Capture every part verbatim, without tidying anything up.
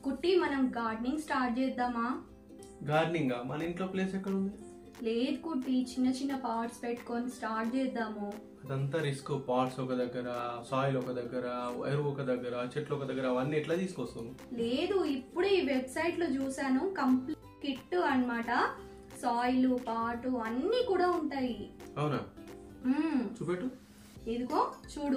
కుట్టి మనం gardening start చేద్దామా? గార్డెనింగ్ మన ఇంట్లో ప్లేస్ ఎక్కడ ఉంది? లేదు కుట్టి, చిన్న చిన్న పాట్స్ పెట్టుకొని స్టార్ట్ చేద్దాము. అదంతా రిస్క్. పాట్స్ ఒక దగ్గర, సాయిల్ ఒక దగ్గర, ఎరువు ఒక దగ్గర, చెట్లు ఒక దగ్గర, అవన్నీ ఎట్లా తీసుకొస్తాము? లేదు, ఇప్పుడే ఈ వెబ్సైట్ లో చూసాను, కంప్లీట్ కిట్ అన్నమాట. సాయిల్, పాటు అన్ని కూడా ఉంటాయి. అవునా? చూపెట్టు. ఇదిగో చూడు,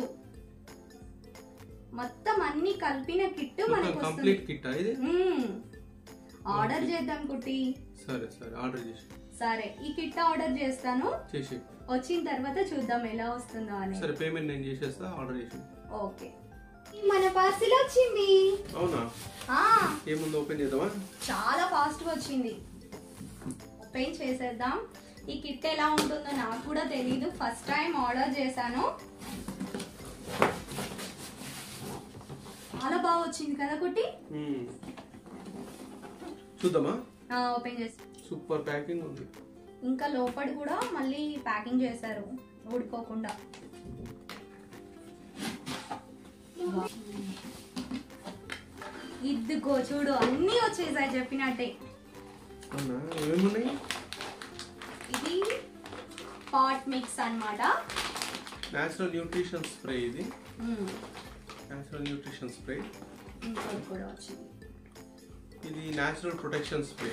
మొత్తం అన్ని కలిపిన కిట్ మనకు కంప్లీట్ కిట్. ఇది ఆర్డర్ చేద్దాం కుట్టి. సరే సరే, ఆర్డర్ చేసి. సరే, ఈ కిట్ ఆర్డర్ చేస్తాను. చేసి వచ్చిన తర్వాత చూద్దాం ఎలా వస్తుందో అని. సరే, పేమెంట్ నేను చేసేస్తా. ఆర్డర్ చేసి. ఓకే, మన పార్సిల్ వచ్చింది. అవునా? ఆ ఏముంది, ఓపెన్ చేద్దామా? చాలా ఫాస్ట్ గా వచ్చింది. ఓపెన్ చేసేద్దాం. ఈ కిట్ ఎలా ఉంటుందో నాకు కూడా తెలీదు, ఫస్ట్ టైం ఆర్డర్ చేశాను. చాలా బాగా వచ్చింది కదా కుట్టి? చూద్దామా? ఓపెన్ చేసి. సూపర్ ప్యాకింగ్ ఉంది. ఇంకా లోపల కూడా మళ్ళీ ప్యాకింగ్ చేశారు ఊడిపోకుండా. ఇదిగో చూడు, అన్ని వచ్చేసాయి చెప్పినట్టే. ఇది పాట్ మిక్స్ అన్నమాట. Natural nutrition spray. ఇది నేచురల్ న్యూట్రిషన్ స్ప్రే. ఇంకోటి కూడా వచ్చింది. ఇది నేచురల్ ప్రొటెక్షన్ స్ప్రే.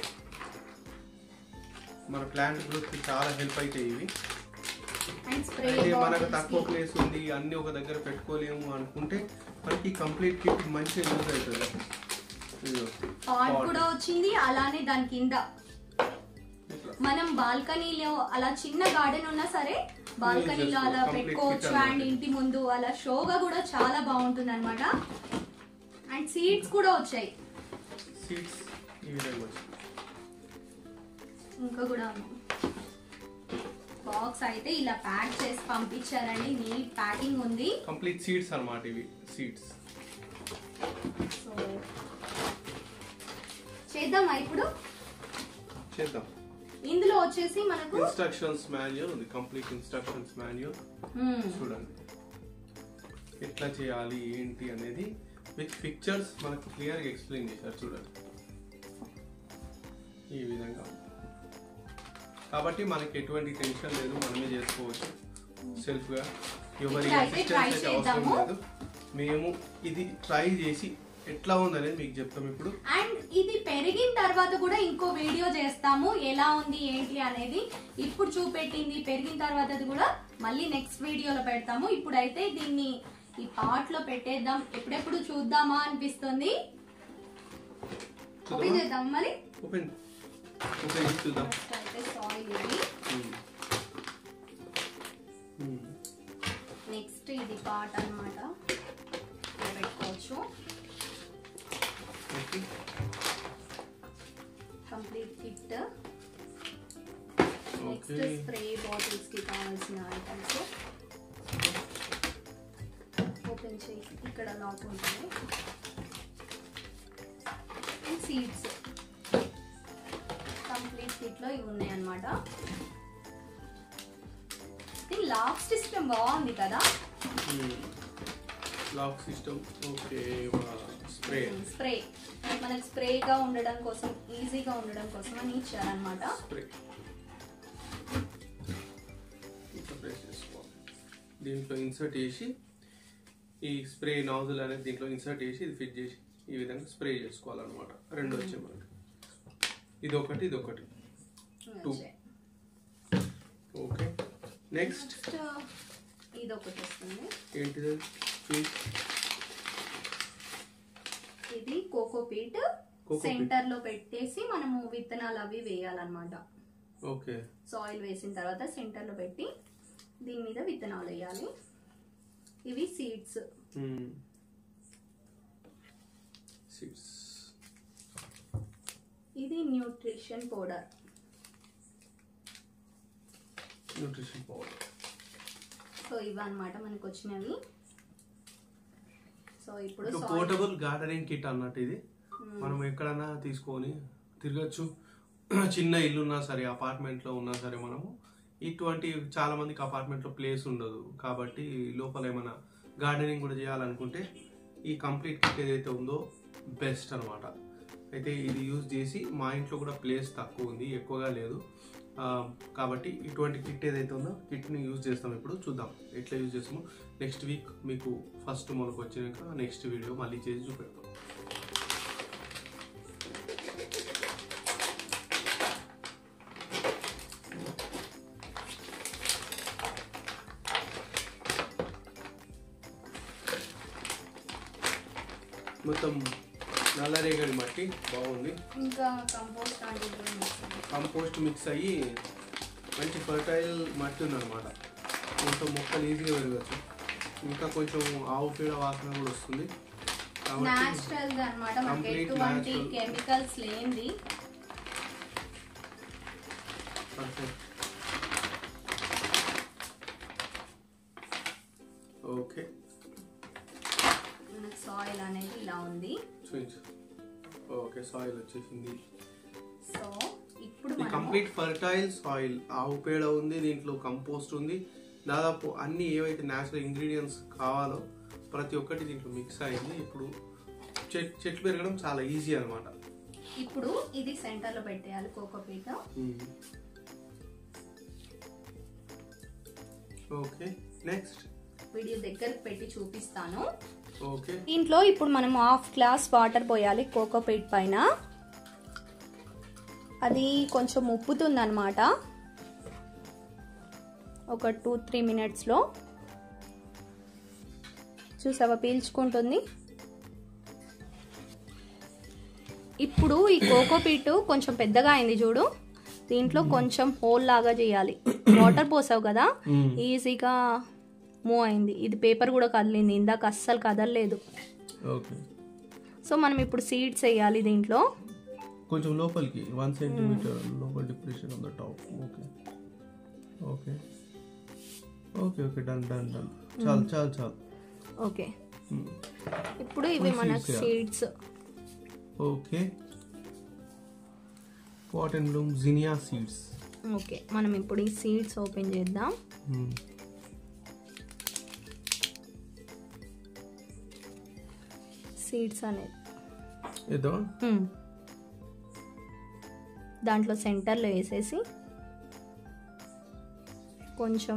మన ప్లాంట్ గ్రోత్ కి చాలా హెల్ప్ అవుతాయి ఇవి. అయితే మనకు తక్కువ ప్లేస్ ఉంది, అన్ని ఒక దగ్గర పెట్టుకోలేము అనుకుంటే మనకి కంప్లీట్ కిట్ మంచిగా యూజ్ అవుతుంది. పాట్ కూడా వచ్చింది, అలానే దాని కింద మనం బాల్కనీలో అలా చిన్న గార్డెన్ ఉన్నా సరే బాల్కనీలో అలా పెట్టుకోవచ్చు. అండ్ ఇంటి ముందు అలా షోగా కూడా చాలా బాగుంటుంది అన్నమాట. అండ్ సీడ్స్ కూడా వచ్చాయి. సీడ్స్ ఈ విధంగా వచ్చాయి. ఇంకా కూడా బాక్స్ అయితే ఇలా ప్యాక్ చేసి పంపించారండి. నీట్ ప్యాకింగ్ ఉంది. కంప్లీట్ సీడ్స్ అన్నమాట ఇవి. సీడ్స్. సో చేద్దామా ఇప్పుడు? చేద్దాం. ఇందులో వచ్చేసి మనకు ఇన్స్ట్రక్షన్స్ మాన్యువల్ ఉంది. Complete instructions manual. చూడండి ఎట్లా చేయాలి ఏంటి అనేది విత్ పిక్చర్స్ మనకు క్లియర్ గా ఎక్స్ప్లెయిన్ చేశారు. చూడండి ఈ విధంగా. కాబట్టి మనకి ఎటువంటి టెన్షన్ లేదు, మనమే చేసుకోవచ్చు సెల్ఫ్ గా. ఎవరి అసిస్టెన్స్ అయితే అవసరం లేదు. మేము ఇది ట్రై చేసి ఎట్లా ఉందనేది మీకు చెప్తాం ఇప్పుడు. అండ్ ఇది పెరిగిన తర్వాత కూడా ఇంకో వీడియో చేస్తాము, ఎలా ఉంది ఏంటి అనేది. ఇప్పుడు చూపెట్టింది పెరిగిన తర్వాత కూడా మళ్ళీ నెక్స్ట్ వీడియోలో పెడతాము. ఇప్పుడైతే దీన్ని ఈ పాట్ లో పెట్టేద్దాం. ఎప్పుడెప్పుడు చూద్దామా అనిపిస్తుంది. ఓపెన్ చేద్దాం మరి. ఓపెన్ ఓపెన్ చూద్దాం. అయితే సాయిల్ ఇది. నెక్స్ట్ ఇది పాట్ అన్నమాట, పెట్టుకోవచ్చు. Complete kit. Next spray bottles కి కావాల్సిన ఐటమ్స్. ఓపెన్ చేసి ఇక్కడ లాక్ ఉంటుంది. సీడ్స్ కంప్లీట్ కిట్ లో ఇవి ఉన్నాయి అన్నమాట. దీని లాక్ సిస్టమ్ బాగుంది కదా? Lock system. Okay. Spray spray మనకి స్ప్రేగా ఉండడం కోసం, ఈజీగా ఉండడం కోసం అని ఇచ్చారనమాట. స్ప్రే దీంట్లో ఇన్సర్ట్ చేసి ఈ స్ప్రే నాజిల్ అనేది దీంట్లో ఇన్సర్ట్ చేసి ఇది ఫిట్ చేసి ఈ విధంగా స్ప్రే చేసుకోవాలన్నమాట. రెండు వచ్చాయి మనకి. ఇది ఒకటి, ఇది ఒకటి, టూ. ఓకే. నెక్స్ట్ ఇది ఒకటి వస్తుంది. ఏంటిది? ఇది కోకోపీట్. సెంటర్ లో పెట్టేసి మనము విత్తనాలు అవి వేయాలన్నమాట. ఓకే. సాయిల్ వేసిన తర్వాత సెంటర్ లో పెట్టి దీని మీద విత్తనాలు వేయాలి. ఇవి సీడ్స్. సీడ్స్. ఇది nutrition powder. Nutrition powder. So ఇవన్నమాట మనకు వచ్చినవి. సో ఇప్పుడు పోర్టబుల్ గార్డెనింగ్ కిట్ అన్నట్టు ఇది. మనం ఎక్కడైనా తీసుకొని తిరగచ్చు. చిన్న ఇల్లు ఉన్నా సరే, అపార్ట్మెంట్ లో ఉన్నా సరే, మనము ఇటువంటి చాలా మందికి అపార్ట్మెంట్ లో ప్లేస్ ఉండదు కాబట్టి లోపల ఏమైనా గార్డెనింగ్ కూడా చేయాలనుకుంటే ఈ కంప్లీట్ కిట్ ఏదైతే ఉందో బెస్ట్ అనమాట. అయితే ఇది యూజ్ చేసి మా ఇంట్లో కూడా ప్లేస్ తక్కువ ఉంది, ఎక్కువగా లేదు, కాబట్టి ఇటువంటి కిట్ ఏదైతే ఉందో కిట్ని యూజ్ చేస్తాం. ఇప్పుడు చూద్దాం ఎట్లా యూజ్ చేస్తామో. నెక్స్ట్ వీక్ మీకు ఫస్ట్ మొలకు వచ్చినాక నెక్స్ట్ వీడియో మళ్ళీ చేసి చూపెడతాం. మొత్తం నల్లరేగడి మట్టి బాగుంది. ఇంకా కంపోస్ట్ కంపోస్ట్ మిక్స్ అయ్యి మంచి ఫర్టైల్ మట్టి ఉందన్నమాట. కొంచెం మొక్కలు ఈజీగా పెరగచ్చు. ఇంకా కొంచెం ఆవు పేడ వాసన కూడా వస్తుంది. నేచురల్ గా అన్నమాట, మనకి ఎటువంటి కెమికల్స్ లేనిది. ఓకే, సాయిల్ అనేది ఇలా ఉంది. ఓకే, సాయిల్ వచ్చేసింది. సో ఇప్పుడు ఈ కంప్లీట్ ఫర్టైల్ సాయిల్, ఆవు పేడ ఉంది, దీంట్లో కంపోస్ట్ ఉంది, దాదాపు అన్ని ఏవైతే న్యాచురల్ ఇంగ్రీడియంట్స్ కావాలో ప్రతి ఒక్కటి దీంట్లో మిక్స్ అయింది. ఇప్పుడు చెట్లు పెరగడం చాలా ఈజీ అనమాట. ఇప్పుడు ఇది సెంటర్ లో పెట్టేయాలి కోకోపీట్. ఓకే, నెక్స్ట్ వీడియో దగ్గర పెట్టి చూపిస్తాను. ఓకే, దీంట్లో ఇప్పుడు మనం హాఫ్ గ్లాస్ వాటర్ పోయాలి కోకోపీట్ పైన. అది కొంచెం ఉప్పుతుంది అనమాట. ఒక టూ త్రీ మినిట్స్లో చూసావా పీల్చుకుంటుంది. ఇప్పుడు ఈ కోకోపీట్ కొంచెం పెద్దగా అయింది చూడు, దీంట్లో కొంచెం హోల్ లాగా చేయాలి. వాటర్ పోసావు కదా, ఈజీగా మూవ్ అయింది. ఇది పేపర్ కూడా కదిలింది, ఇందాక అస్సలు కదలలేదు. ఓకే, సో మనం ఇప్పుడు సీడ్స్ వేయాలి దీంట్లో. కొంచెం లోపలికి వన్ సెంటీమీటర్ లోపల depression on the top. Okay okay okay okay done done done చాలు చాలు చాలు. ఓకే, ఇప్పుడు ఇవి మన seeds. Okay, Pot and Bloom zinnia seeds. Okay, మనం ఇప్పుడు ఈ సీడ్స్ ఓపెన్ చేద్దాం. సీడ్స్ అనేది ఏదో దాంట్లో సెంటర్లో వేసేసి కొంచెం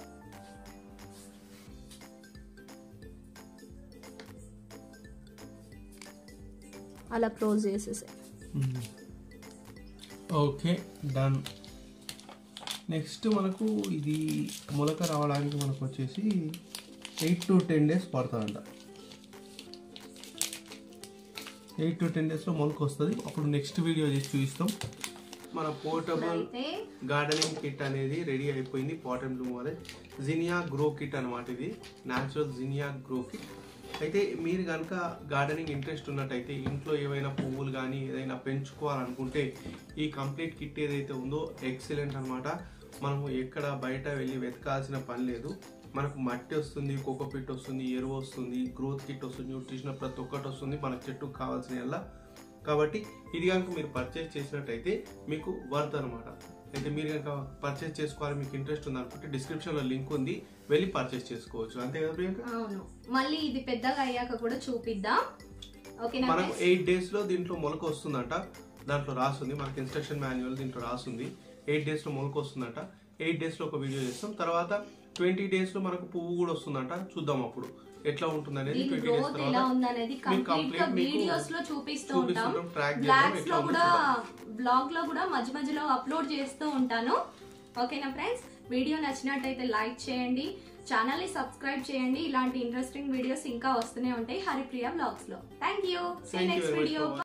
అలా క్లోజ్ చేసేసి. Okay done. నెక్స్ట్ మనకు ఇది మొలక రావడానికి మనకు వచ్చేసి ఎయిట్ టు టెన్ డేస్ పడుతుందంట. ఎయిట్ టు టెన్ డేస్లో మొలక వస్తుంది. అప్పుడు నెక్స్ట్ వీడియో చేసి చూపిస్తాం. మన పోర్టబుల్ గార్డెనింగ్ కిట్ అనేది రెడీ అయిపోయింది. పాట్ అండ్ బ్లూమ్ వారే జినియా గ్రో కిట్ అనమాట. ఇది న్యాచురల్ జినియా గ్రో కిట్. అయితే మీరు కనుక గార్డెనింగ్ ఇంట్రెస్ట్ ఉన్నట్టయితే, ఇంట్లో ఏవైనా పువ్వులు కానీ ఏదైనా పెంచుకోవాలనుకుంటే ఈ కంప్లీట్ కిట్ ఏదైతే ఉందో ఎక్సలెంట్ అనమాట. మనము ఎక్కడ బయట వెళ్ళి వెతకాల్సిన పని లేదు. మనకు మట్టి వస్తుంది, కోకోపీట్ వస్తుంది, ఎరువు వస్తుంది, గ్రోత్ కిట్ వస్తుంది, న్యూట్రిషన్ ప్రతి ఒక్కటి వస్తుంది మనకు చెట్టుకు కావాల్సిన ఎలా. కాబట్టి ఇది కనుక మీరు పర్చేస్ చేసినట్టయితే మీకు వర్త్ అనమాట. అయితే మీరు కనుక పర్చేస్ చేసుకోవాలి, మీకు ఇంట్రెస్ట్ ఉంది అనుకుంటే డిస్క్రిప్షన్ లో లింక్ ఉంది, వెళ్ళి పర్చేస్ చేసుకోవచ్చు. అంతే కదా ప్రియాంక? అవును, మళ్ళీ ఇది పెద్దగా అయ్యాక కూడా చూపిద్దాం. ఓకేనా? మనకు ఎయిట్ డేస్ లో దీంట్లో మొలక వస్తుందంట. దాంట్లో రాస్తుంది, మనకి ఇన్స్ట్రక్షన్ మాన్యువల్ దీంట్లో రాస్తుంది. ఎయిట్ డేస్ లో మొలక వస్తుందంట. ఎయిట్ డేస్ లో ఒక వీడియో చేస్తాం. తర్వాత ట్వంటీ డేస్ లో మనకు పువ్వు కూడా వస్తుందంట. చూద్దాం అప్పుడు ఎట్లా ఉంటుంది అనేది. ట్వంటీ డేస్ తర్వాత వీడియోస్ లో చూపిస్తూ ఉంటాం. బ్లాగ్స్ లో కూడా బ్లాగ్ లో కూడా మధ్య మధ్యలో అప్లోడ్ చేస్తూ ఉంటాను. ఓకేనా ఫ్రెండ్స్? వీడియో నచ్చినట్టయితే లైక్ చేయండి, ఛానల్ ని సబ్స్క్రైబ్ చేయండి. ఇలాంటి ఇంట్రెస్టింగ్ వీడియోస్ ఇంకా వస్తూనే ఉంటాయి హరిప్రియ బ్లాగ్స్ లో. Thank you. See next video.